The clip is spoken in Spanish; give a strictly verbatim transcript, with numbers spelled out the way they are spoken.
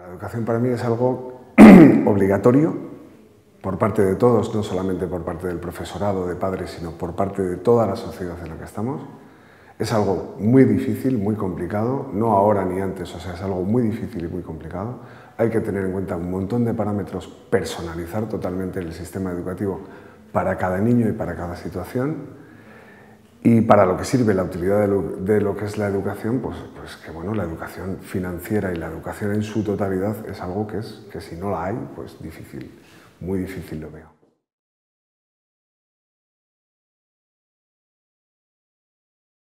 La educación para mí es algo obligatorio por parte de todos, no solamente por parte del profesorado, de padres, sino por parte de toda la sociedad en la que estamos. Es algo muy difícil, muy complicado, no ahora ni antes, o sea, es algo muy difícil y muy complicado. Hay que tener en cuenta un montón de parámetros, personalizar totalmente el sistema educativo para cada niño y para cada situación. Y para lo que sirve la utilidad de lo, de lo que es la educación, pues, pues que bueno, la educación financiera y la educación en su totalidad es algo que, es, que si no la hay, pues difícil, muy difícil lo veo.